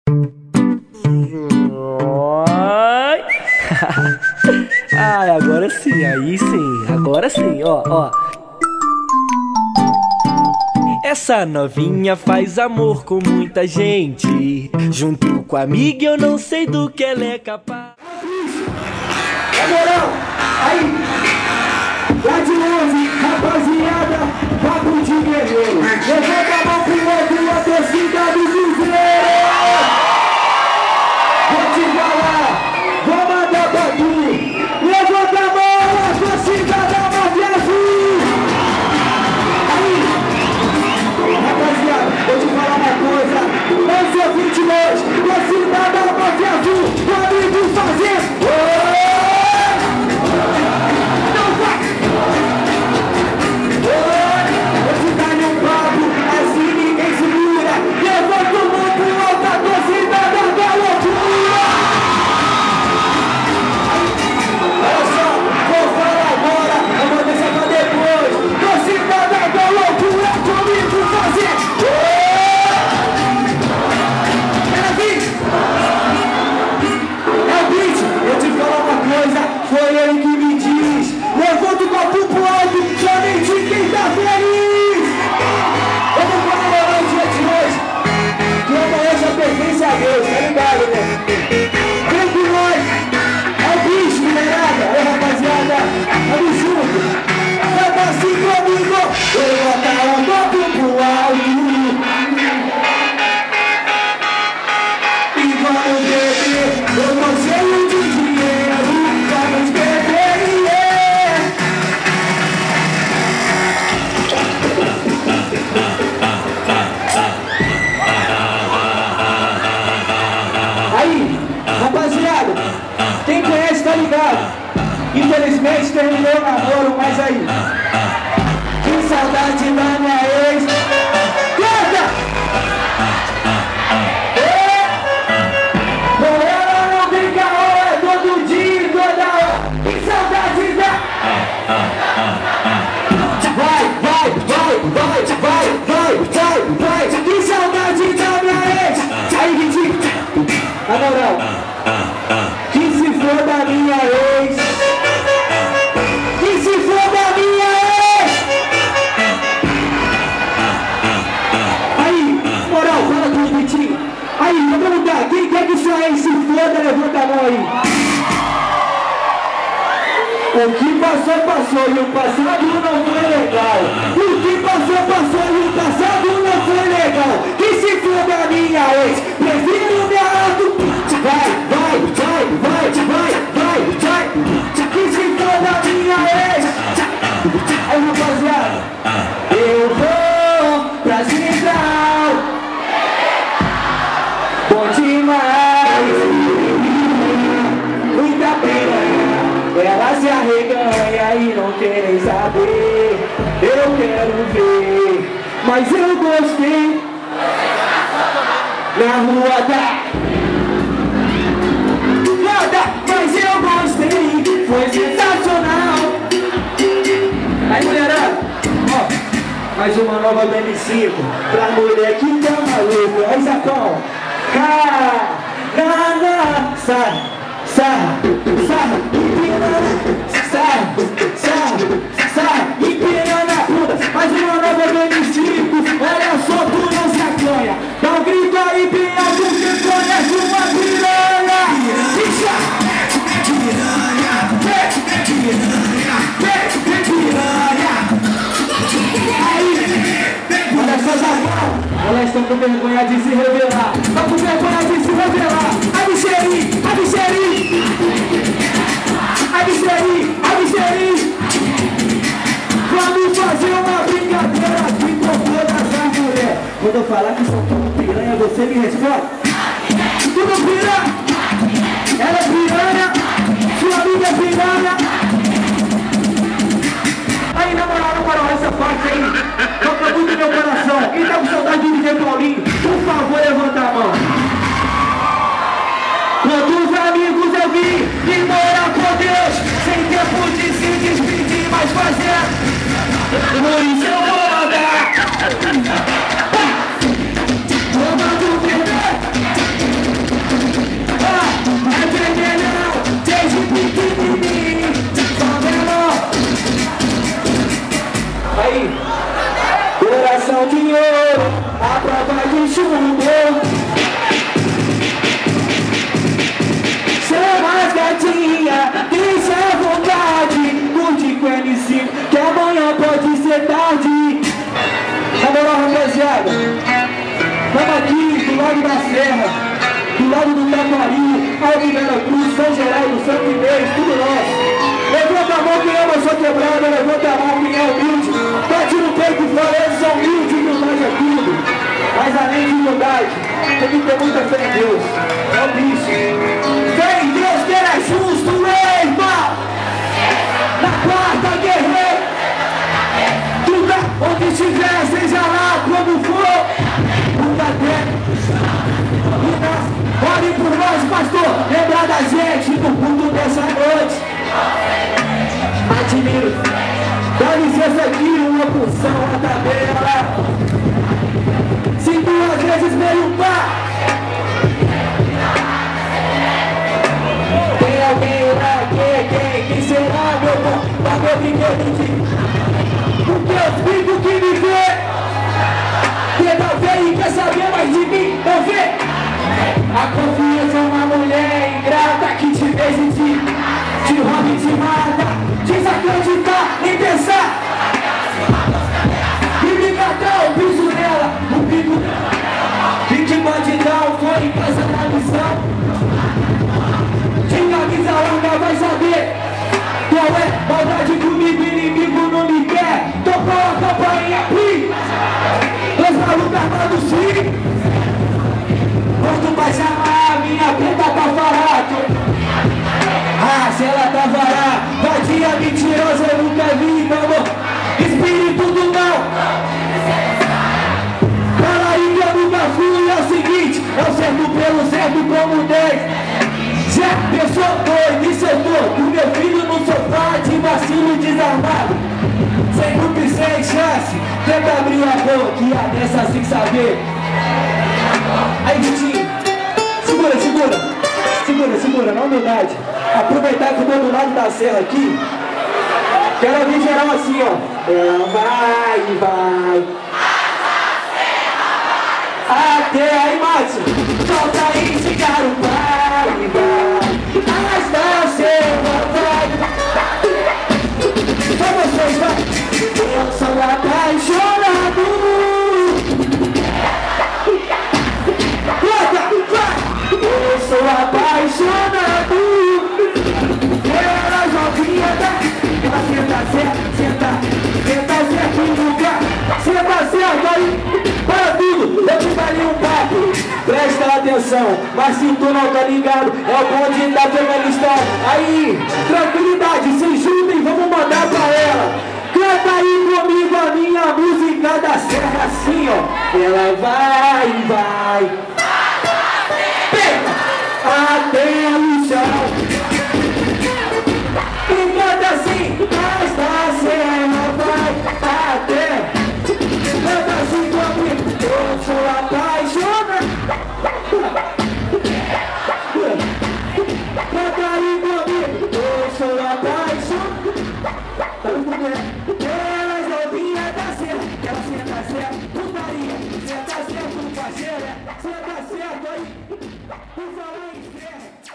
Ai, agora sim, aí sim, agora sim, ó. Essa novinha faz amor com muita gente. Junto com a amiga eu não sei do que ela é capaz. Na moral, aí, lá de longe, rapaziada, papo de guerreiro. Levanta a mão pro outro, a torcida do Cruzeiro. Vou te falar, vou mandar pra tu. Levanta a mão, a torcida da Máfia Azul. Aí, rapaziada, vou te falar uma coisa. Eu sou 22, torcida da Máfia Azul. Vamos fazer. Foi ele que me diz, levanta o copo pro alto, somente quem tá feliz. Vamos comemorar o dia de hoje, que amanhã só pertence a Deus, tá ligado, né? Vem com nós, é o bicho, minerada, é rapaziada, vamos junto. Canta assim comigo, levanta o copo pro alto. E vamos beber, eu tô cheio de dinheiro. Aí, rapaziada, quem conhece tá ligado. Infelizmente terminou o namoro, mas aí, que saudade da minha ex. Canta! Com ela não tem caô, é todo dia e toda hora. Que saudade da... Vai, que saudade da minha ex. Aí, Vitinho, na moral, que se for da minha ex, que se for da minha ex. Aí, moral, fala com o Vitinho. Aí, vou perguntar, quem quer que sua ex se foda, levanta a mão aí. O que passou, passou, e o passado não foi legal. O que passou, passou, e o passado não foi legal. Que se for da minha ex, prefiro me auto. Vai. Que se for da minha ex. Aí, rapaziada, eu vou pra Central. Bom demais. Muita pena. Ela se arreganha e não quer nem saber. Eu quero ver, mas eu gostei. Na rua da nada, mas eu gostei. Foi sensacional. Aí, mulherada, ó, mais uma nova do M5 pra mulher que tá maluca. Aí, Zacão, empina na bunda, mais uma nova do M5. Olha só, tu não se acanha. Dá um grito aí, bem alto, que conhece uma piranha. Aí, olha só, Zacão, elas estão com vergonha de se revelar. Estão com vergonha de se revelar. A bicheirinha. Vamos fazer uma brincadeira aqui com todas as mulheres. Quando eu falar que são tudo piranha, você me responde. Tudo piranha. Ela é piranha. Sua amiga é piranha. Aí, na moral, essa parte aí toca muito meu coração. Quem tá com saudade do DJ Paulinho, por favor, levanta a mão. Quantos amigos eu vi e morar com Deus, sem tempo de se despedir, mas fazer. Por isso eu vou mandar. Vamos beber. Serra, do lado do Taquari, Alto Vera Cruz, São Geraldo, Santo Inês, tudo nosso. Levanta a mão quem ama a sua quebrada, levanta a mão quem é humilde. Bate no peito e fala, eles são humildes, humildade é tudo. Mas além de humildade, tem que ter muita fé em Deus. É o bicho. Fé em Deus que era justo, irmão. Na quarta guerreira, tudo onde estiver, seja lá quando for, muita terra. Ore por nós, pastor, lembrar da gente no culto dessa noite. Admiro. Dá licença aqui, uma porção, uma tabela. Se duas vezes meio pá. Tem alguém lá, quem será, meu bom? Pra meu brinquedo. Porque eu fico que me vê. Tenta ver e quer saber mais de mim, não vê? A confiança é uma mulher ingrata que te beija e te rouba e te mata. Desacreditar, nem pensar. E me matar, o piso nela, o pico dela. E que bandidão foi em casa na missão. Quem camisa longa vai saber qual é maldade comigo, inimigo não me quer. Tocou a campainha, plim. Dois malucos armados, sim. Quanto vai chamar a minha preta pra falar? Ah, se ela tava lá, vadia mentirosa, eu nunca vi, meu amor. Espírito do mal. Fala aí que eu nunca fui, é o seguinte, é o certo pelo certo como 10. Já pensou doido, isso eu tô, o meu filho no sofá de vacilo desarmado. Sem grupo e sem chance, tenta abrir a boca e a dessa sem saber. Aí, Vitinho, segura, na humildade. Aproveitar que eu tô do lado da serra aqui. Quero vir geral assim, ó. Ela vai. Até aí, Márcio. Solta aí, cigarro, vai. Arrasta a serra, vai. Só vocês, vai. Eu sou apaixonado. Eu sou apaixonado pela novinha da... Ela senta certo no lugar. Senta certo aí, para tudo, eu te daria um papo. Presta atenção, mas se tu não tá ligado, é o bonde da feminista. Aí, tranquilidade, se juntem, vamos mandar pra ela. Canta aí comigo a minha música da serra assim, ó. Ela vai. Até o chão. E canta assim, mas da serra vai até. Canta assim comigo, eu sou apaixonado. Canta aí comigo, eu sou apaixonado. Pelas novinhas da serra, ela senta certo, putaria. Senta certo, parceira, senta certo aí. Por falar em serra.